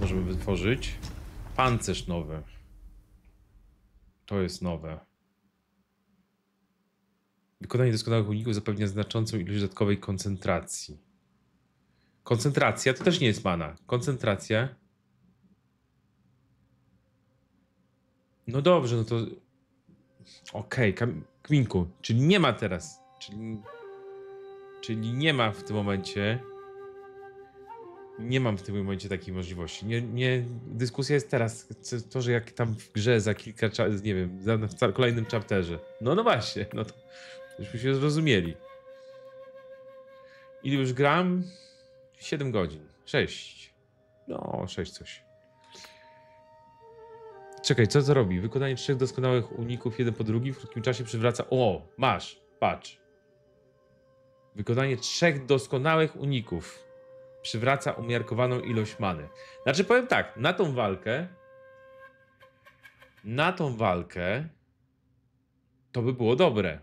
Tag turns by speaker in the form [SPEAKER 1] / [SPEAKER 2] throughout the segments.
[SPEAKER 1] możemy wytworzyć. Pancerz nowy. To jest nowe. Wykonanie doskonałych uników zapewnia znaczącą ilość dodatkowej koncentracji. Koncentracja to też nie jest mana. Koncentracja. No dobrze, no to... Okej, Kminku, czyli nie ma teraz. Czyli nie ma w tym momencie... Nie mam w tym momencie takiej możliwości. Dyskusja jest teraz, to, że jak tam w grze za kilka, nie wiem, w kolejnym chapterze. No właśnie, no to żeśmy się zrozumieli. Ile już gram? 7 godzin. 6. No, 6 coś. Czekaj, co to robi? Wykonanie 3 doskonałych uników, jeden po drugim, w krótkim czasie przywraca... O, masz, patrz. Wykonanie 3 doskonałych uników przywraca umiarkowaną ilość many. Znaczy, powiem tak, na tą walkę to by było dobre.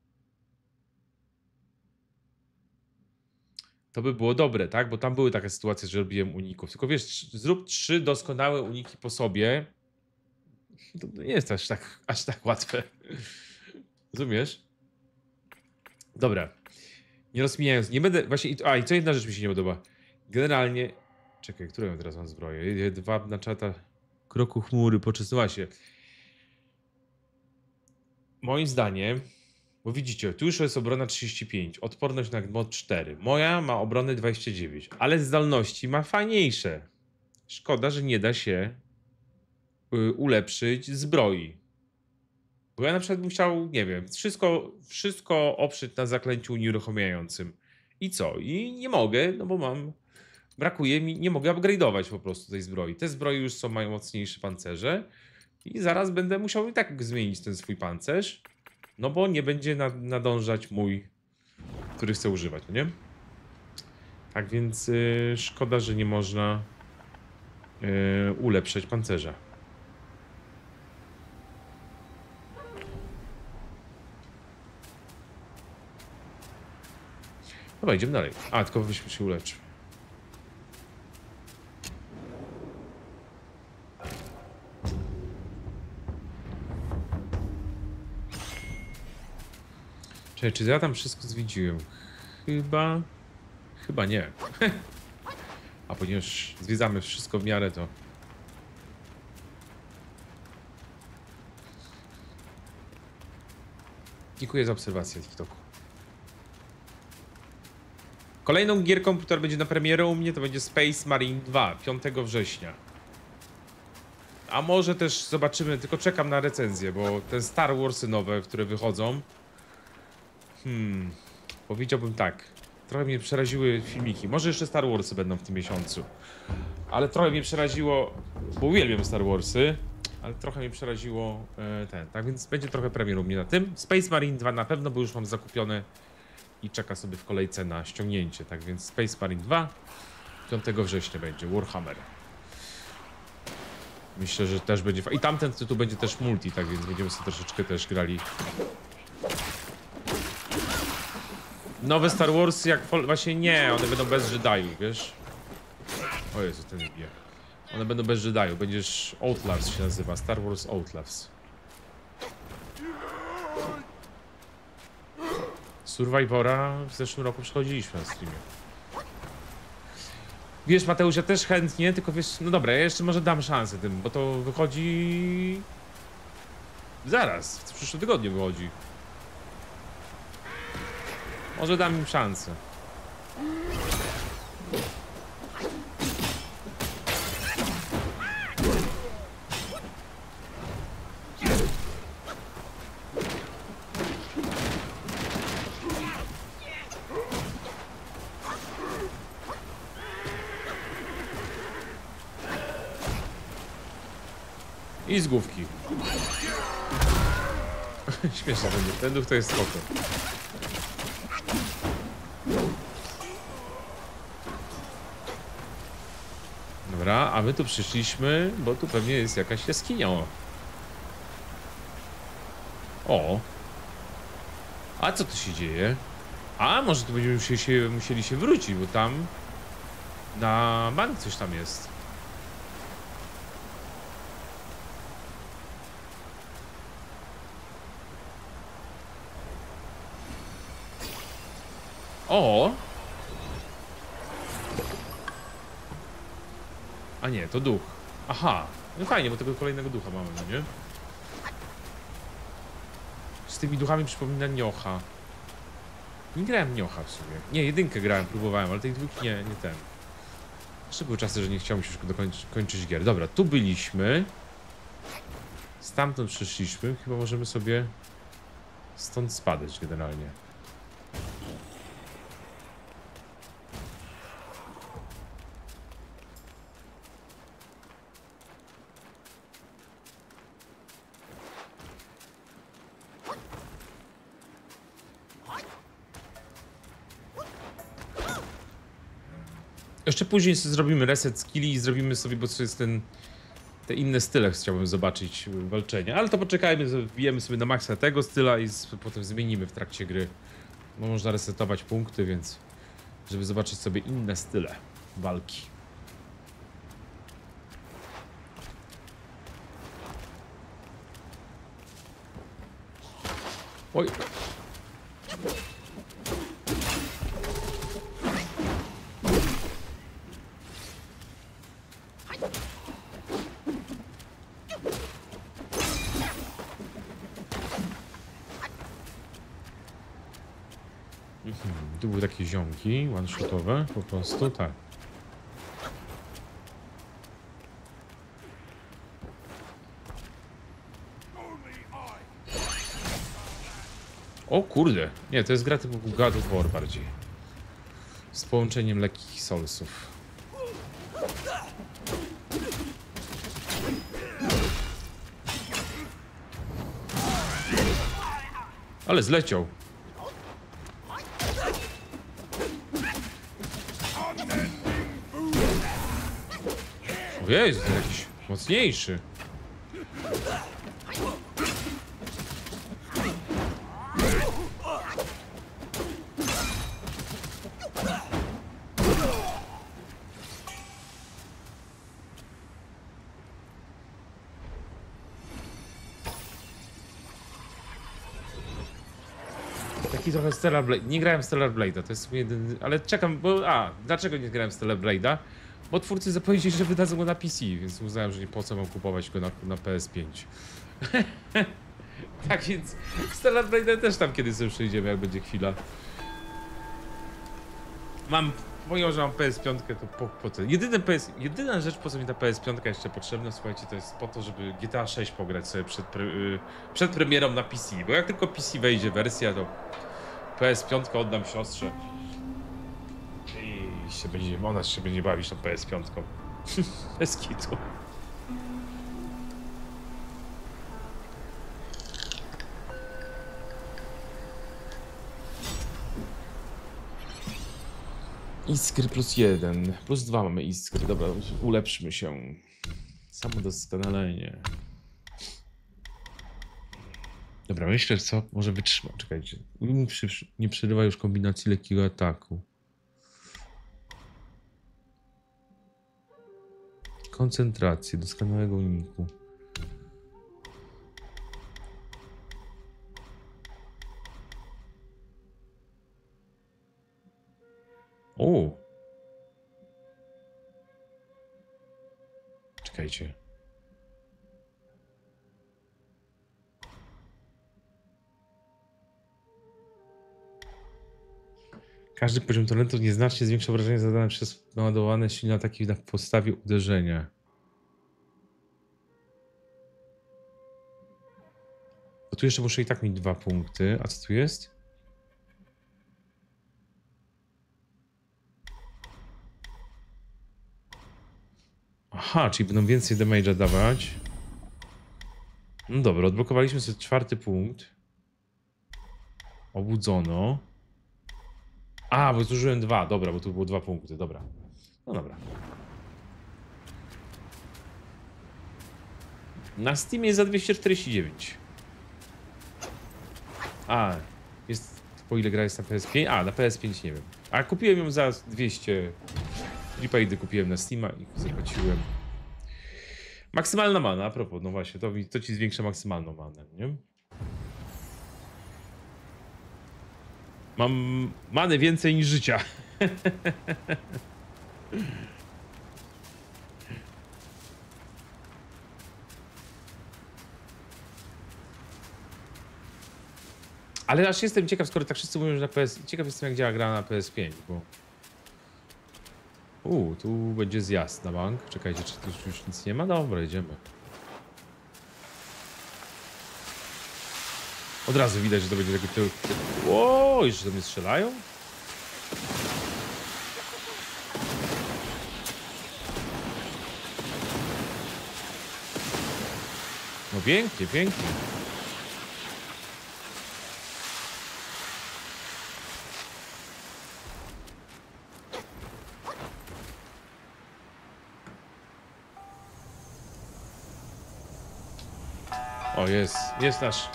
[SPEAKER 1] To by było dobre, tak? Bo tam były takie sytuacje, że robiłem uników. Tylko wiesz, zrób 3 doskonałe uniki po sobie. To nie jest aż tak łatwe. Rozumiesz? Dobra. Nie rozmijając, nie będę... Właśnie, i co jedna rzecz mi się nie podoba. Generalnie... Czekaj, którą ja teraz mam zbroję? 2 na czata. Kroku chmury, poczęstowała się. Moim zdaniem... Bo widzicie, tu już jest obrona 35, odporność na mod 4. Moja ma obronę 29, ale zdolności ma fajniejsze. Szkoda, że nie da się ulepszyć zbroi. Bo ja na przykład bym chciał, nie wiem, wszystko oprzeć na zaklęciu unieruchamiającym. I co? I nie mogę, no bo brakuje mi, nie mogę upgrade'ować po prostu tej zbroi. Te zbroje już mają mocniejsze pancerze i zaraz będę musiał i tak zmienić ten swój pancerz, no bo nie będzie nadążać mój, który chcę używać, no nie? Tak więc szkoda, że nie można ulepszać pancerza. Dobra, idziemy dalej. A, tylko byśmy się uleczył. Czekaj, czy ja tam wszystko zwiedziłem? Chyba nie. A ponieważ zwiedzamy wszystko w miarę, to... Dziękuję za obserwację TikToku. Kolejną gierką, która będzie na premierę u mnie, to będzie Space Marine 2, 5 września. A może też zobaczymy, tylko czekam na recenzję, bo te Star Warsy nowe, które wychodzą... Powiedziałbym tak. Trochę mnie przeraziły filmiki. Może jeszcze Star Warsy będą w tym miesiącu. Ale trochę mnie przeraziło, bo uwielbiam Star Warsy, ale trochę mnie przeraziło tak więc będzie trochę premier u mnie na tym. Space Marine 2 na pewno, bo już mam zakupione i czeka sobie w kolejce na ściągnięcie. Tak więc Space Marine 2 5 września będzie, Warhammer. Myślę, że też będzie... I tamten tytuł będzie też multi, tak więc będziemy sobie troszeczkę też grali. Nowe Star Warsy jak... Właśnie nie, one będą bez Jediów, wiesz? O Jezu, ten bije. One będą bez Jediów, będziesz... Outlaws się nazywa, Star Wars Outlaws. Survivora w zeszłym roku przechodziliśmy na streamie. Wiesz, Mateusz, ja też chętnie, tylko wiesz... No dobra, ja jeszcze może dam szansę tym, bo to wychodzi... Zaraz, w przyszłym tygodniu wychodzi. Może dam im szansę. I z główki. Śmieszne będzie. Ten duch to jest spoko. Dobra, a my tu przyszliśmy, bo tu pewnie jest jakaś jaskinia. O. A co tu się dzieje? A może tu będziemy musieli się wrócić, bo tam na bank coś tam jest. O! A nie, to duch. Aha. No fajnie, bo tego kolejnego ducha mamy, no nie? Z tymi duchami przypomina Niocha. Nie grałem Niocha w sumie. Nie, jedynkę grałem, próbowałem, ale tych dwóch nie ten. Jeszcze były czasy, że nie chciałem już kończyć gier. Dobra, tu byliśmy. Stamtąd przyszliśmy. Chyba możemy sobie stąd spadać generalnie. Jeszcze później sobie zrobimy reset skilli i zrobimy sobie, bo to jest te inne style chciałbym zobaczyć walczenia. Ale to poczekajmy, wbijemy sobie na maksa tego styla i potem zmienimy w trakcie gry. Bo można resetować punkty, więc żeby zobaczyć sobie inne style walki. Oj. Tu były takie ziomki one-shotowe, po prostu, tak. O kurde, nie, to jest gra typu God of War bardziej. Z połączeniem lekkich soulsów. Ale zleciał. O Jezu, to jakiś mocniejszy. Taki trochę Stellar Blade. Nie grałem w Stellar Blade'a, to jest jedyny. Ale czekam, bo. Dlaczego nie grałem w Stellar Blade'a? Bo twórcy zapowiedzieli, że wydadzą go na PC, więc uznałem, że nie po co mam kupować go na PS5. Tak więc Stellar Blade'a też tam kiedyś sobie przejdziemy, jak będzie chwila. Mówią, że mam PS5, to po co? Jedyna rzecz, po co mi ta PS5 jeszcze potrzebna, słuchajcie, to jest po to, żeby GTA 6 pograć sobie przed premierą na PC. Bo jak tylko PC wejdzie wersja, to PS5 oddam siostrze. I ona się będzie bawić tą PS5. Bez kitu. Iskry +1, +2 mamy iskry, dobra, ulepszmy się. Samodoskonalenie. Dobra, myślę, co może wytrzymać. Czekajcie. Nie przerywa już kombinacji lekkiego ataku. Koncentracji, doskonałego uniku. O! Czekajcie. Każdy poziom talentu nieznacznie zwiększa wrażenie zadane przez naładowane silne ataki na podstawie uderzenia. Bo tu jeszcze muszę i tak mieć 2 punkty. A co tu jest? Aha, czyli będą więcej damage'a dawać. No dobra, odblokowaliśmy sobie 4. punkt. Obudzono. Bo zużyłem 2, dobra, bo tu było 2 punkty, dobra. No dobra. Na Steamie jest za 249. Jest... Po ile gra jest na PS5? Na PS5 nie wiem. A kupiłem ją za 200. Prepaidy kupiłem na Steama i zapłaciłem. Maksymalna mana, a propos, no właśnie, to ci zwiększa maksymalną manę, nie? Mam many więcej niż życia. Ale aż jestem ciekaw, skoro tak wszyscy mówią, że na PS... Ciekaw jestem, jak działa gra na PS5, bo... tu będzie zjazd na bank. Czekajcie, czy tu już nic nie ma? Dobra, idziemy. Od razu widać, że to będzie taki tył. Ło, jeszcze do mnie strzelają? No pięknie, pięknie. O, jest nasz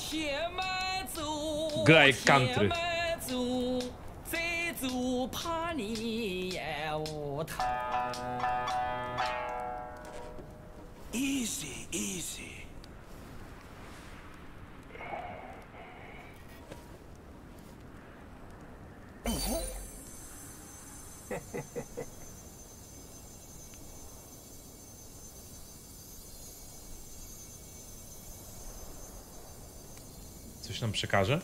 [SPEAKER 1] gra jak country.
[SPEAKER 2] Easy, easy.
[SPEAKER 1] Coś nam przekaże?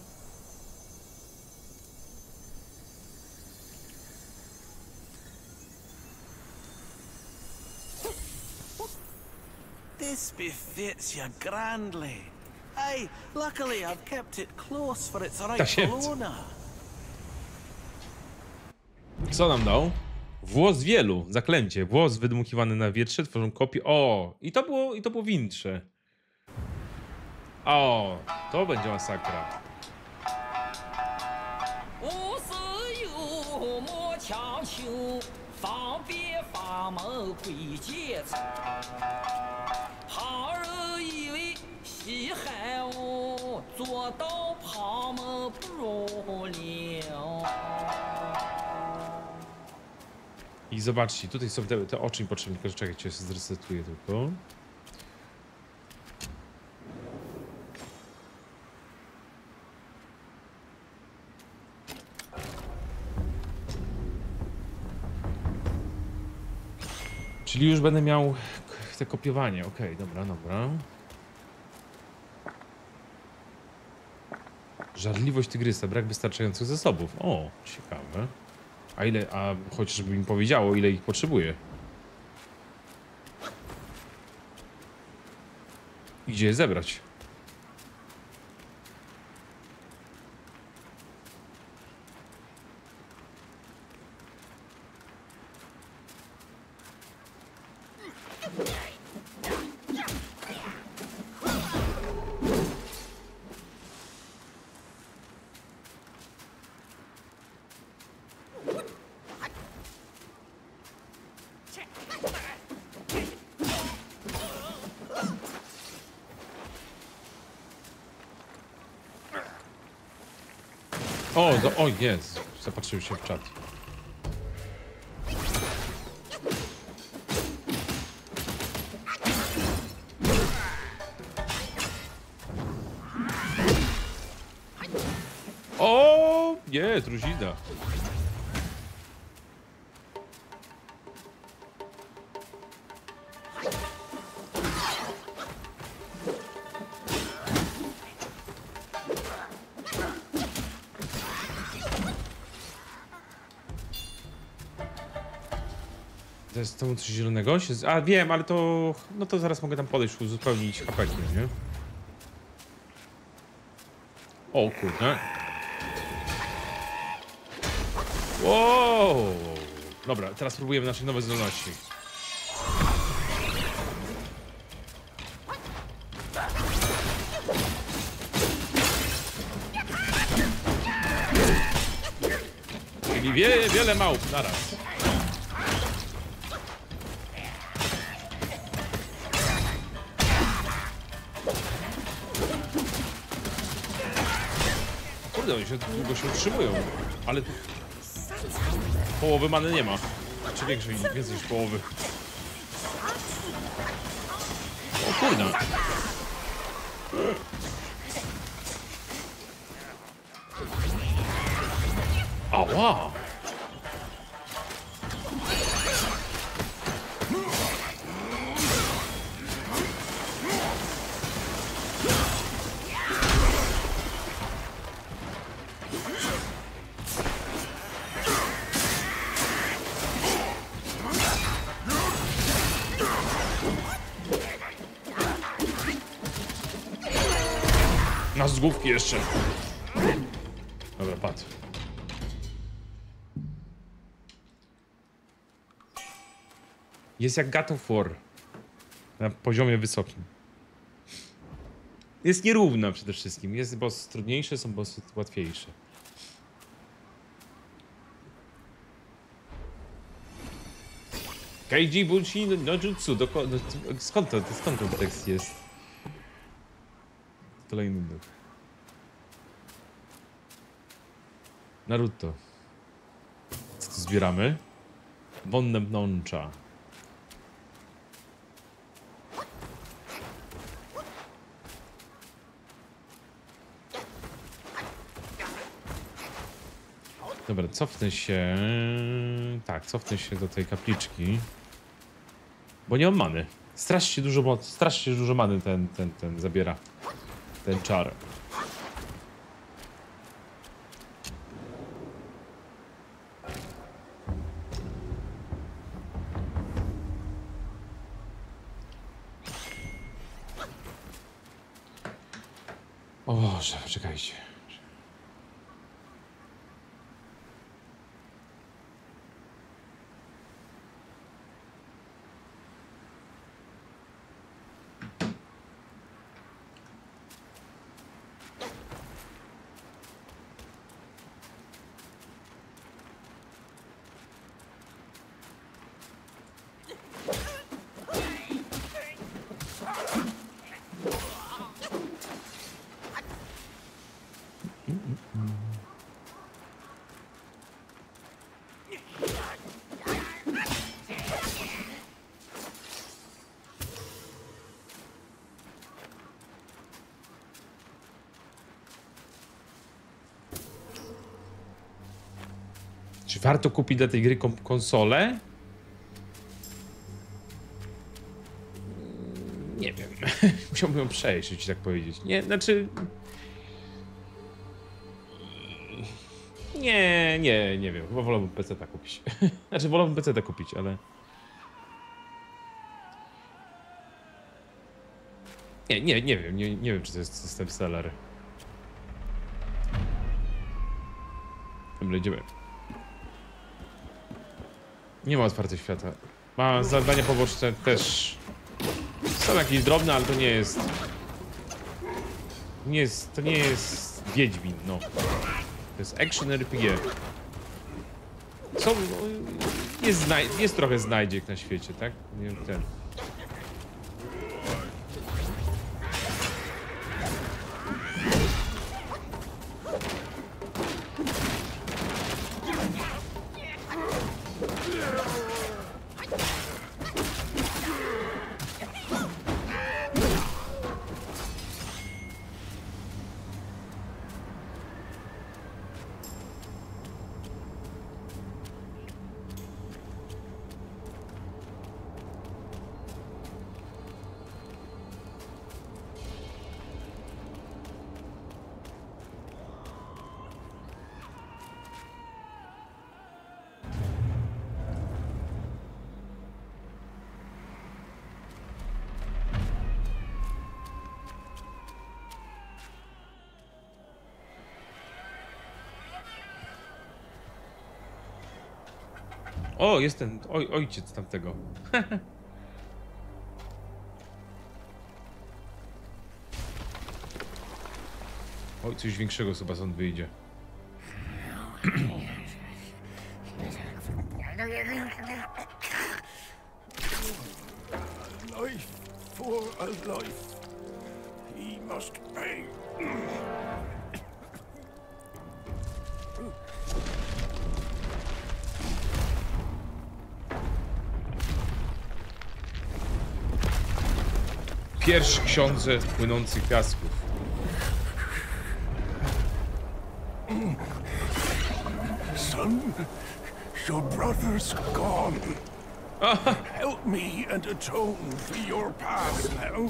[SPEAKER 2] This befits you grandly. Aye, luckily I've kept it close for its rightful owner.
[SPEAKER 1] Co nam dał? Włos wielu, zaklęcie. Włos wydmuchiwany na wietrze, tworzą kopię. O, i to było wincze. O, to będzie masakra. I zobaczcie, tutaj są te oczy mi potrzebne, tylko czekajcie, się zresetuję tylko. Czyli już będę miał te kopiowanie. Okej, dobra, dobra. Żarliwość tygrysa, brak wystarczających zasobów. O, ciekawe. A chociażby mi powiedziało, ile ich potrzebuje. I gdzie je zebrać? O, jest. Zapatrzył się w czat. O, nie, druzina. To jest to coś zielonego? A wiem, ale to... No to zaraz mogę tam podejść, uzupełnić HP, nie? O kurde. Wow. Dobra, teraz próbujemy naszej nowej zdolności. Czyli wiele małp naraz. Kurde, oni się długo się utrzymują, ale połowy many nie ma. Czy więcej niż połowy. O kurde. Ała! Na z główki jeszcze. Dobra, padł. Jest jak God of War. Na poziomie wysokim. Jest nierówna przede wszystkim. Jest boss trudniejsze, są bossy łatwiejsze. Keiji Bushi no Jutsu. Skąd ten tekst jest? Kolejny duch. Naruto. Co tu zbieramy? Wonne pnącza. Dobra, cofnę się. Tak, cofnę się do tej kapliczki. Bo nie mam many. Strasznie dużo many ten zabiera. Ten czar. O Boże, czekajcie. Czy warto kupić dla tej gry konsolę? Nie wiem. Musiałbym ją przejrzeć, tak powiedzieć. Nie, znaczy... Nie wiem. Chyba wolałbym PC-ta kupić. Znaczy, wolałbym PC-ta kupić, ale... Nie wiem. Nie wiem, czy to jest system seller. Dobra, idziemy. Nie ma otwartych świata. Ma zadania poboczne też. Są jakieś drobne, ale to nie jest... To nie jest Wiedźmin, no. To jest action RPG. Jest trochę znajdziek na świecie, tak? Nie wiem, ten. O, jest ten ojciec tamtego. Oj, coś większego chyba stąd wyjdzie.
[SPEAKER 2] Life for a life. He must pay.
[SPEAKER 1] Pierwszy książę płynących piasków.
[SPEAKER 3] Son, your brother's gone. Help me and atone for your past now.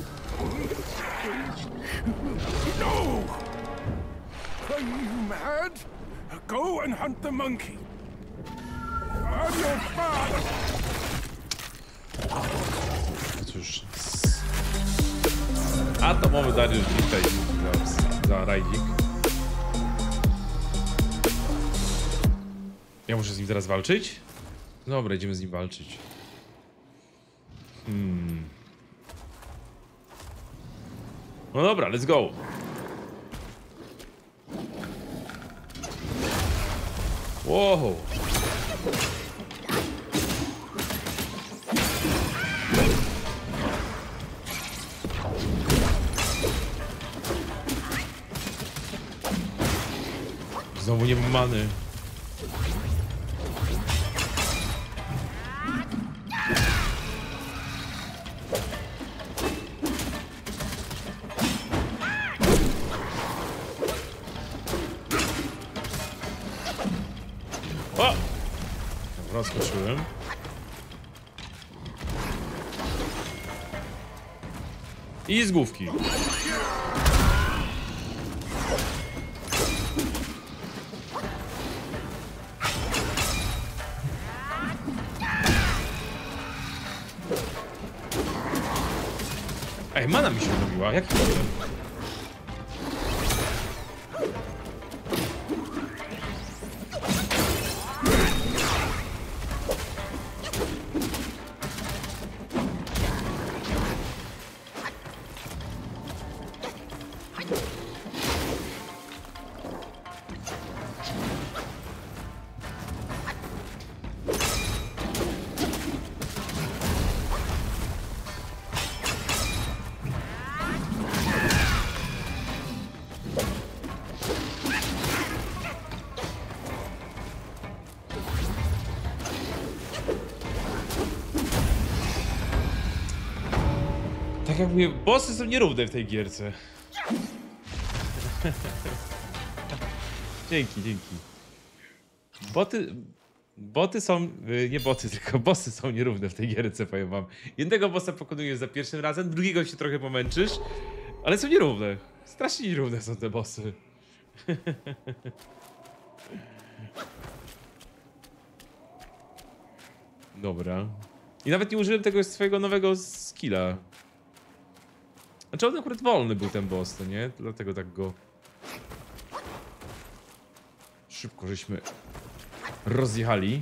[SPEAKER 3] No! Are you mad? Go and hunt the monkey. I'm your father.
[SPEAKER 1] Cóż. Atomowy Dariusz tutaj za rajdzik. Ja muszę z nim teraz walczyć? Dobra, idziemy z nim walczyć. No dobra, let's go. Wow. Znowu nie mam many. O! Dobra, skoczyłem. I z główki. Ej, mana mi się odnowiła, jaki problem? Tak jak mówię, bossy są nierówne w tej gierce. Dzięki. Boty są, nie boty, tylko bossy są nierówne w tej gierce, powiem wam. Jednego bossa pokonujesz za pierwszym razem, drugiego się trochę pomęczysz, ale są nierówne. Strasznie nierówne są te bossy. Dobra. I nawet nie użyłem tego swojego nowego skilla. Znaczy on akurat wolny był ten boss, to nie? Dlatego tak go... Szybko żeśmy rozjechali.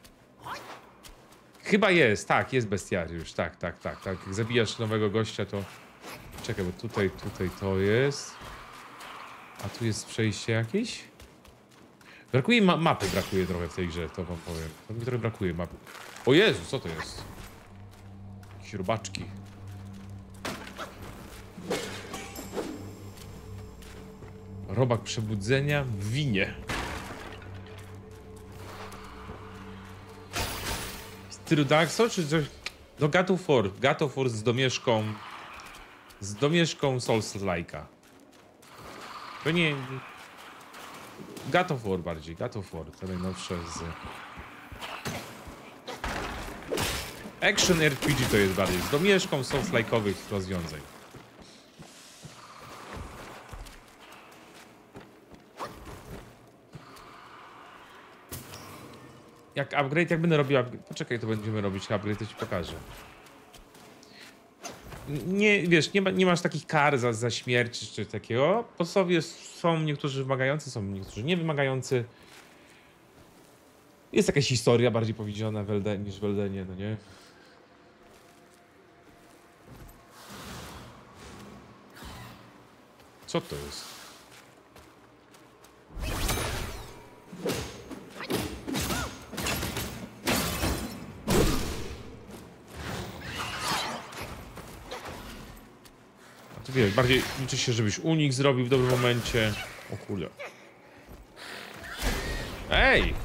[SPEAKER 1] Chyba jest, tak, jest bestiariusz, tak. Jak zabijasz nowego gościa, to... Czekaj, bo tutaj to jest... A tu jest przejście jakieś? Brakuje mapy, brakuje trochę w tej grze, to wam powiem. To mi trochę brakuje mapy. O Jezu, co to jest? Jakieś robaczki. Robak przebudzenia w winie. W stylu Dark Souls czy coś? No God of War z domieszką... Z domieszką Souls-like'a. To nie... God of War bardziej, God of War, to najnowsze z... Action RPG to jest bardziej, z domieszką Souls-like'owych rozwiązań. Jak upgrade, jak będę robił upgrade... Poczekaj, to będziemy robić upgrade, to ci pokażę. Nie, wiesz, nie masz takich kar za śmierć czy coś takiego. Po sobie są niektórzy wymagający, są niektórzy niewymagający. Jest jakaś historia bardziej powiedziana niż w Eldenie, no nie? Co to jest? Wiesz, bardziej liczy się, żebyś unik zrobił w dobrym momencie. O kurde. Ej!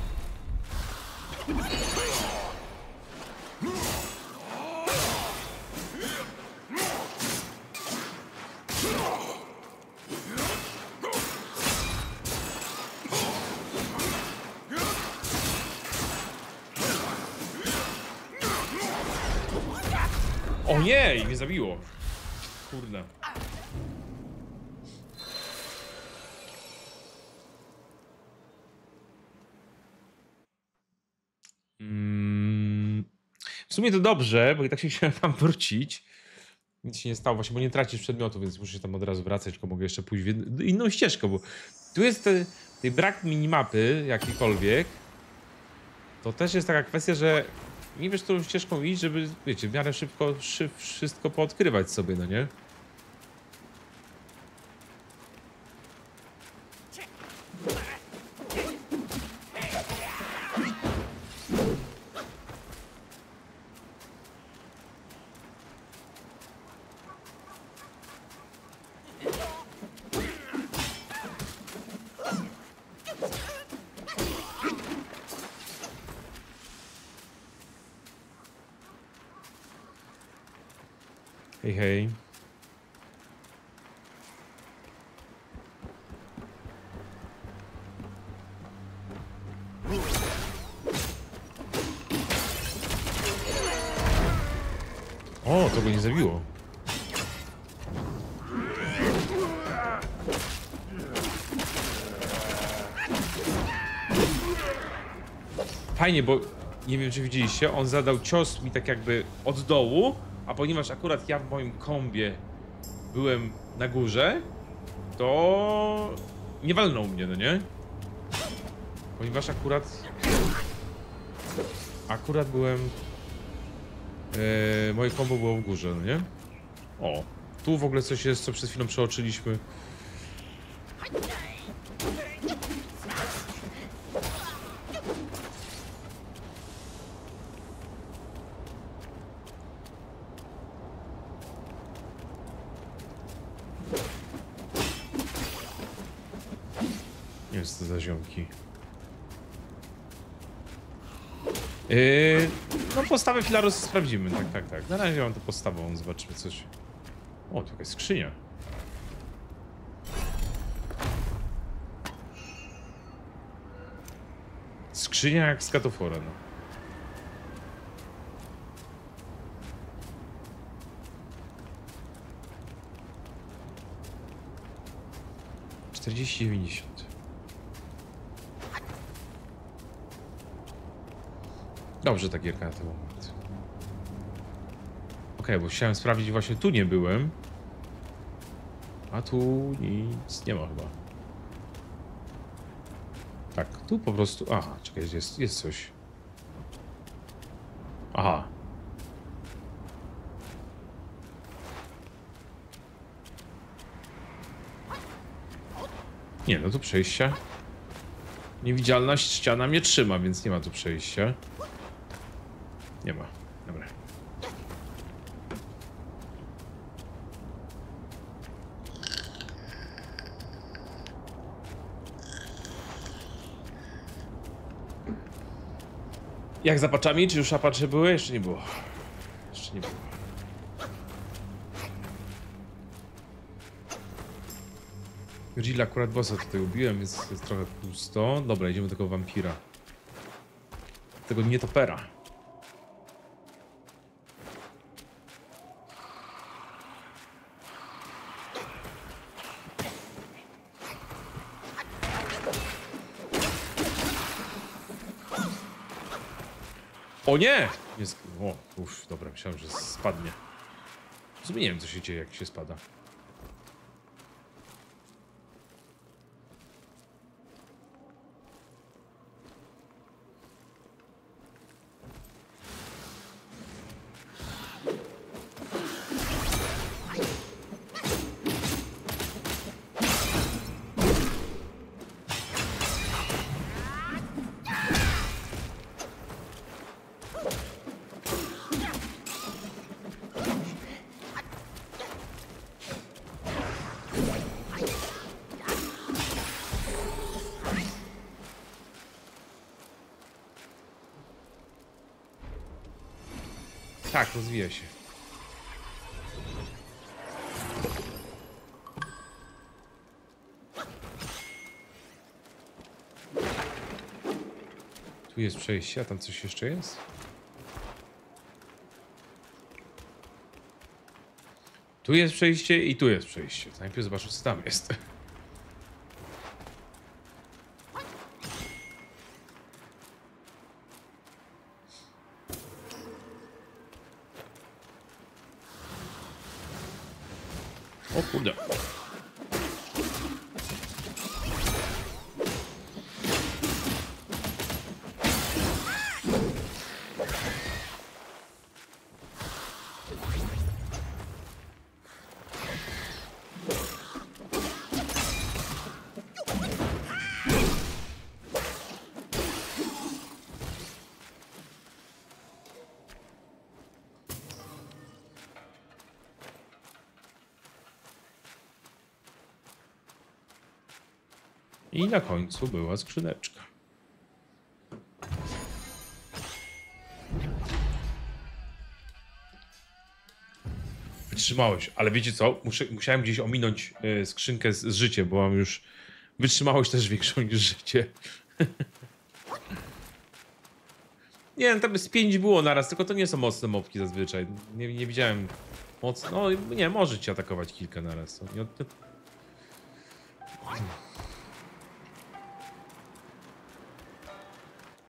[SPEAKER 1] O nie! I mnie zabiło. Kurde. W sumie to dobrze, bo i tak się chciałem tam wrócić. Nic się nie stało, właśnie, bo nie tracisz przedmiotu, więc muszę się tam od razu wracać, tylko mogę jeszcze pójść w inną ścieżkę, bo tu jest tej brak minimapy jakiejkolwiek. To też jest taka kwestia, że nie wiesz, którą ścieżką iść, żeby, wiecie, w miarę szybko wszystko poodkrywać sobie, no nie? Hej, hej. O, to go nie zabiło. Fajnie, bo nie wiem, czy widzieliście, on zadał cios mi tak jakby od dołu, a ponieważ akurat ja w moim kombie byłem na górze, to nie walnął mnie, no nie? Ponieważ akurat byłem... moje kombo było w górze, no nie? O, tu w ogóle coś jest, co przed chwilą przeoczyliśmy. Nie jest to za ziomki. No postawę filaru sprawdzimy, tak. Na razie mam to postawą, zobaczymy coś. O, tu jakaś skrzynia. Skrzynia jak z katofora, no. $40,90. Dobrze ta gierka na ten moment. Okej, bo chciałem sprawdzić, właśnie tu nie byłem. A tu nic nie ma chyba. Tak, tu po prostu... Aha, czekaj, jest coś. Aha. Nie, no tu przejścia. Niewidzialna ściana mnie trzyma, więc nie ma tu przejścia. Nie ma. Dobra. Jak z apaczami? Czy już apacze były? Jeszcze nie było. Jeszcze nie było. Grilla akurat bossa tutaj ubiłem, więc jest trochę pusto. Dobra, idziemy do tego wampira. Tego nietopera. O nie! Jest... O, uff, dobra, myślałem, że spadnie. W sumie nie wiem, co się dzieje, jak się spada. Tak, rozwija się. Tu jest przejście, a tam coś jeszcze jest? Tu jest przejście i tu jest przejście. Najpierw zobaczę, co tam jest. O kurde. I na końcu była skrzyneczka. Wytrzymałeś, ale wiecie co? Musiałem gdzieś ominąć skrzynkę z życiem, bo mam już wytrzymałość też większą niż życie. Nie, no tam z 5 było naraz, tylko to nie są mocne mopki zazwyczaj. Nie widziałem mocno. No nie, może ci atakować kilka naraz.